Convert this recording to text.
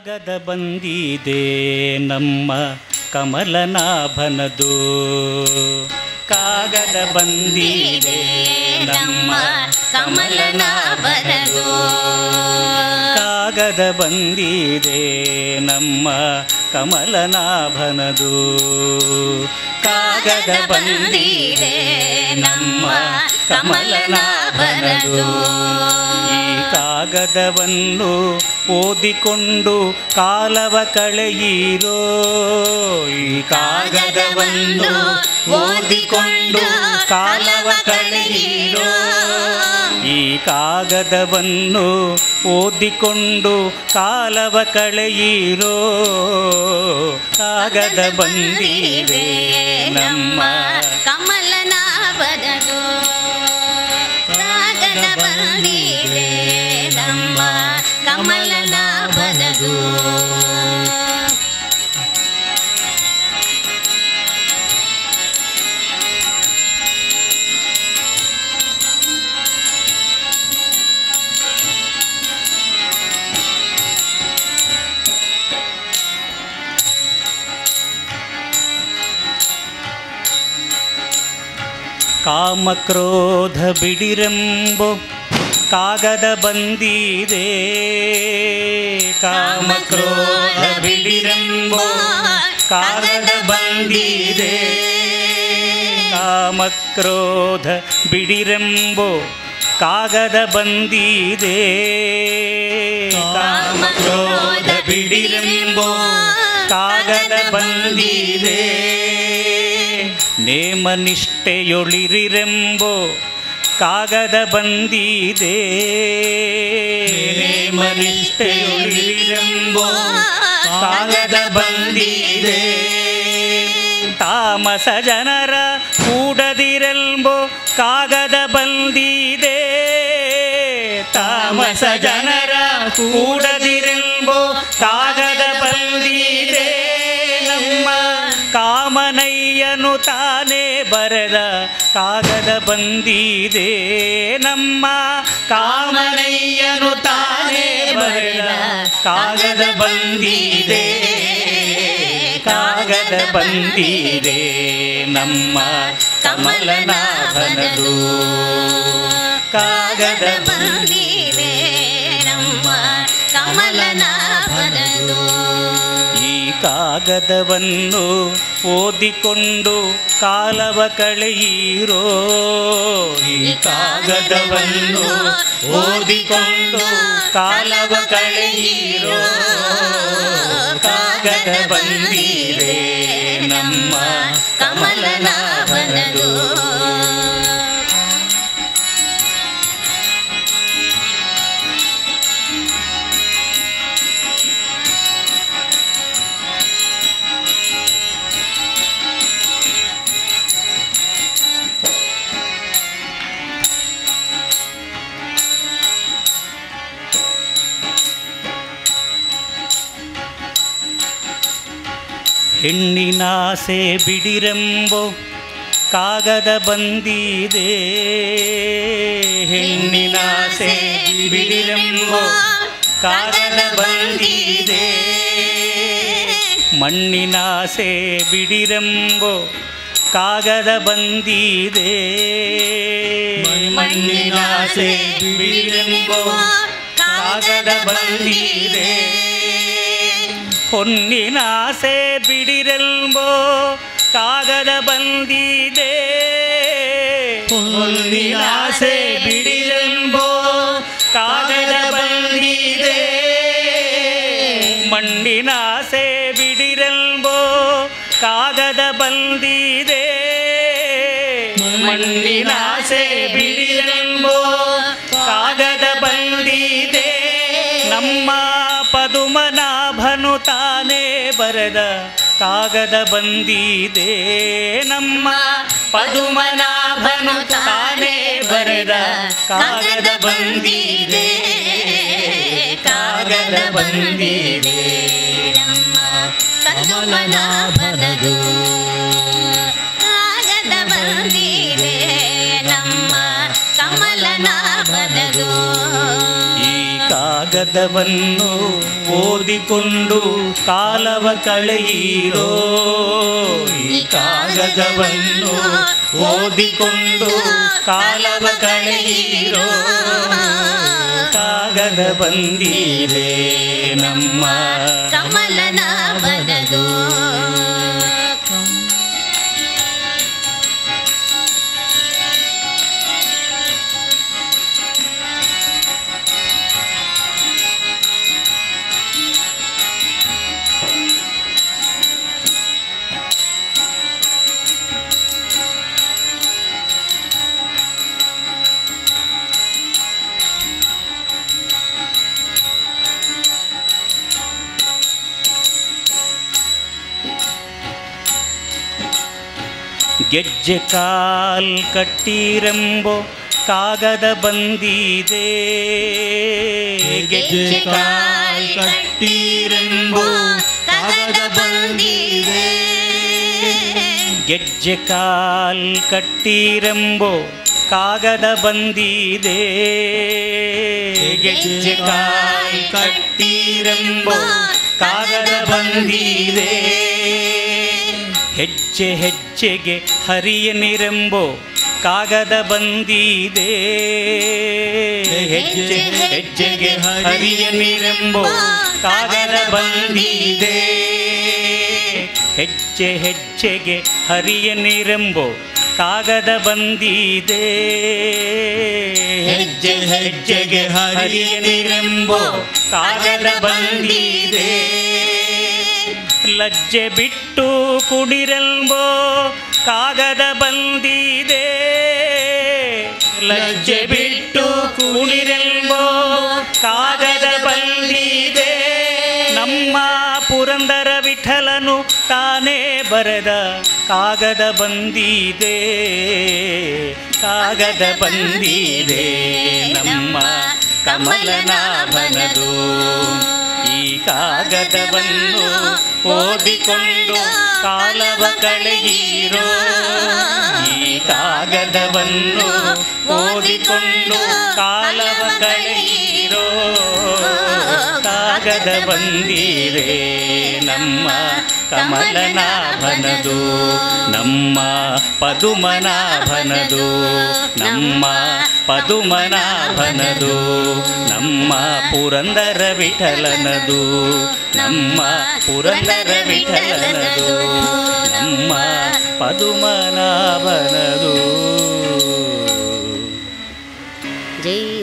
ಕಾಗದ ಬಂದಿದೆ ನಮ್ಮ ಕಮಲನಾಭನದು, ಕಾಗದ ಬಂದಿದೆ ನಮ್ಮ ಕಮಲನಾಭನದು, ಕಾಗದ ಬಂದಿದೆ ನಮ್ಮ ಕಮಲನಾಭನದು, ಕಾಗದ ಬಂದಿದೆ ನಮ್ಮ ಕಮಲನಾಭನದು. ಈ ಕಾಗದವನ್ನು ಓದಿಕೊಂಡು ಕಾಲವ ಕಳೆಯಿರೋ, ಈ ಕಾಗದವನ್ನು ಓದಿಕೊಂಡು ಕಾಲವ ಕಳೆಯಿರೋ, ಈ ಕಾಗದವನ್ನು ಓದಿಕೊಂಡು ಕಾಲವ ಕಳೆಯಿರೋ, ಕಾಗದ ಬಂದಿದೆ ನಮ್ಮ ಕಮಲನಾಭನದು, ಕಾಗದ ಬಂದಿದೆ ನಮ್ಮ ಕಮಲನಾಭನದು. ಕಾಮಕ್ರೋಧ ಬಿಡಿರೆಂಬೋ ಕಾಗದ ಬಂದಿದೆ, ಕಾಮಕ್ರೋಧ ಬಿಡಿರೆಂಬೋ ಕಾಗದ ಬಂದಿದೆ, ಕಾಮಕ್ರೋಧ ಬಿಡಿರೆಂಬೋ ಕಾಗದ ಬಂದಿದೆ, ಕಾಮಕ್ರೋಧ ಬಿಡಿರೆಂಬೋ ಕಾಗದ ಬಂದಿದೆ, ನೇಮ ನಿಷ್ಠೆಯೊಳಿರಿರೆಂಬೋ ಕಾಗದ ಬಂದಿದೆ, ನೇಮ ನಿಷ್ಠೆಯೊಳಿರಿರೆಂಬೋ ಕಾಗದ ಬಂದಿದೆ, ತಾಮಸ ಜನರ ಕೂಡದಿರೆಂಬೋ ಕಾಗದ ಬಂದಿದೆ, ತಾಮಸ ಜನರ ಕೂಡದಿರೆಂಬೋ ಕಾಗದ ಬಂದಿದೆ, ನಮ್ಮ ಕಾಮನಯ್ಯನು ತಾನೇ ಬರೆದ ಕಾಗದ ಬಂದಿದೆ, ನಮ್ಮ ಕಾಮನಯ್ಯನು ತಾನೇ ಬರೆದ ಕಾಗದ ಬಂದಿದೆ, ಕಾಗದ ಬಂದಿದೆ ನಮ್ಮ ಕಮಲನಾಭನದು, ಕಾಗದ ಬಂದಿದೆ ನಮ್ಮ ಕಮಲನಾಭನದು. ಈ ಕಾಗದವನ್ನು ಓದಿಕೊಂಡು ಕಾಲವ ಕಳೆಯಿರೋ, ಈ ಕಾಗದವನ್ನು ಓದಿಕೊಂಡು ಕಾಲವ ಕಳೆಯಿರೋ, ಕಾಗದ ಬಂದಿದೆ ನಮ್ಮ ಕಮಲನಾಭನದು. ಹೆಣ್ಣಿನಾಸೆ ಬಿಡಿರೆಂಬೋ ಕಾಗದ ಬಂದಿದೆ, ಹೆಣ್ಣಿನಾಸೆ ಬಿಡಿರೆಂಬೋ ಕಾಗದ ಬಂದಿದೆ, ಮಣ್ಣಿನಾಸೆ ಬಿಡಿರೆಂಬೋ ಕಾಗದ ಬಂದಿದೆ, ಮಣ್ಣಿನಾಸೆ ಬಿಡಿರೆಂಬೋ ಕಾಗದ ಬಂದಿದೆ, ಹೊನ್ನಿನಾಸೆ ಬಿಡಿರೆಂಬೋ ಕಾಗದ ಬಂದಿದೆ, ಹೊನ್ನಿನಾಸೆ ಬಿಡಿರೆಂಬೋ ಕಾಗದ ಬಂದಿದೆ, ಮಣ್ಣಿನಾಸೆ ಬಿಡಿರೆಂಬೋ ಕಾಗದ ಬಂದಿದೆ, ಮಣ್ಣಿನಾಸೆ ಬಿಡಿರೆಂಬೋ ಕಾಗದ ಬಂದಿದೆ, ನಮ್ಮ ಪದುಮನಾಭನು ತಾನೇ ಬರೆದ ಕಾಗದ ಬಂದಿದೆ, ನಮ್ಮ ಪದುಮನಾಭನು ತಾನೇ ಬರೆದ ಕಾಗದ ಬಂದಿದೆ, ಕಾಗದ ಬಂದಿದೆ ನಮ್ಮ ಕಮಲನಾಭನದು, ಕಾಗದ ಬಂದಿದೆ ನಮ್ಮ ಕಮಲನಾಭನದು. ಈ ಕಾಗದ ಕಾಗದವನ್ನು ಓದಿಕೊಂಡು ಕಾಲವ ಕಳೆಯಿರೋ. ಈ ಕಾಗದವನ್ನು ಓದಿಕೊಂಡು ಕಾಲವ ಕಳೆಯಿರೋ. ಕಾಗದ ಬಂದಿದೆ ನಮ್ಮ ಕಮಲನಾಭನದು. ಗೆಜ್ಜೆ ಕಾಲ್ ಕಟ್ಟಿರೆಂಬೋ ಕಾಗದ ಬಂದಿದೆ. ಗೆಜ್ಜೆ ಕಾಲ್ ಕಟ್ಟಿರೆಂಬೋ ಕಾಗದ ಬಂದಿದೆ. ಗೆಜ್ಜೆ ಕಾಲ್ ಕಟ್ಟಿರೆಂಬೋ ಕಾಗದ ಬಂದಿದೆ. ಗೆಜ್ಜೆ ಕಾಲ್ ಕಟ್ಟಿರೆಂಬೋ ಕಾಗದ ಬಂದಿದೆ. ಹೆಜ್ಜೆ ಹೆಜ್ಜೆಗೆ ಹರಿಯನಿರೆಂಬೋ ಕಾಗದ ಬಂದಿದೆ. ಹೆಜ್ಜೆ ಹೆಜ್ಜೆಗೆ ಹರಿಯನಿರೆಂಬೋ ಕಾಗದ ಬಂದಿದೆ. ಹೆಜ್ಜೆ ಹೆಜ್ಜೆಗೆ ಹರಿಯನಿರೆಂಬೋ ಕಾಗದ ಬಂದಿದೆ. ಹೆಜ್ಜೆ ಹೆಜ್ಜೆಗೆ ಹರಿಯನಿರೆಂಬೋ ಕಾಗದ ಬಂದಿದೆ. ಲಜ್ಜೆ ಬಿಟ್ಟು ಕುಡಿರೆಂಬೋ ಕಾಗದ ಬಂದಿದೆ. ಲಜ್ಜೆ ಬಿಟ್ಟು ಕುಡಿರೆಂಬೋ ಕಾಗದ ಬಂದಿದೆ. ನಮ್ಮ ಪುರಂದರ ವಿಠಲನು ತಾನೇ ಬರೆದ ಕಾಗದ ಬಂದಿದೆ. ಕಾಗದ ಬಂದಿದೆ ನಮ್ಮ ಕಮಲನಾಭನದು. ಈ ಕಾಗದವನ್ನು ಓದಿಕೊಂಡು ಕಾಲವ ಕಳೆಯಿರೋ. ಈ ಕಾಗದವನ್ನು ಓದಿಕೊಂಡು ಕಾಲವ ಕಳೆಯಿರೋ. ಕಾಗದ ಬಂದಿದೆ ನಮ್ಮ ಕಮಲನಾಭನದು. ನಮ್ಮ ಪದುಮನಾಭನದು. ನಮ್ಮ ಪದುಮನಾಭನದು. ನಮ್ಮ ಪುರಂದರ ವಿಠಲನದು. ನಮ್ಮ ಪುರಂದರ ವಿಠಲನದು. ನಮ್ಮ ಪದುಮನಾಭನದು. ಜೈ